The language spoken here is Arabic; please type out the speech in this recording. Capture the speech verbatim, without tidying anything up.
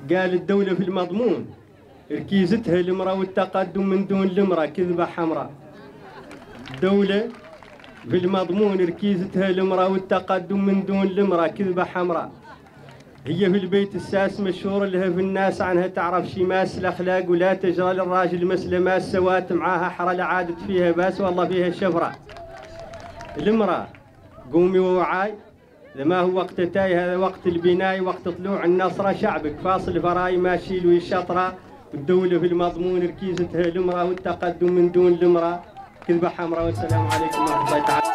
قال الدولة في المضمون ركيزتها المرأة والتقدم من دون المرأة كذبة حمراء. الدولة في المضمون ركيزتها المرأة والتقدم من دون المرأة كذبة حمراء. هي في البيت الساس مشهور لها في الناس عنها تعرف شماس الأخلاق ولا تجرى للراجل مثل ما السوات معاها حرى لعادت فيها باس والله فيها شفرة. المرأة قومي ووعاي لما هو وقت تاي هذا وقت البناء وقت طلوع النصرة شعبك فاصل فراي ماشي له الشطرة. والدولة في المضمون ركيزتها المرأة والتقدم من دون المرأة كذبة حمراء. والسلام عليكم ورحمة الله تعالى.